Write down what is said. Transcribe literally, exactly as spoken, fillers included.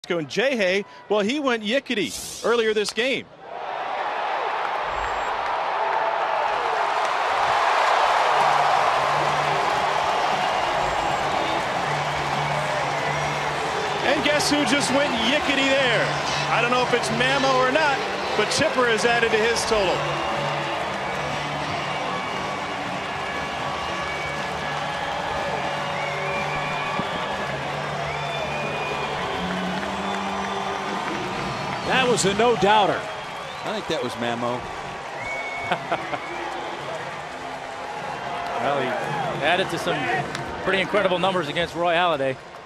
Francisco. And Jay Hay, well, he went yickety earlier this game. And guess who just went yickety there? I don't know if it's Mammo or not, but Chipper has added to his total. That was a no-doubter. I think that was Mammo. Well, he added to some pretty incredible numbers against Roy Halladay.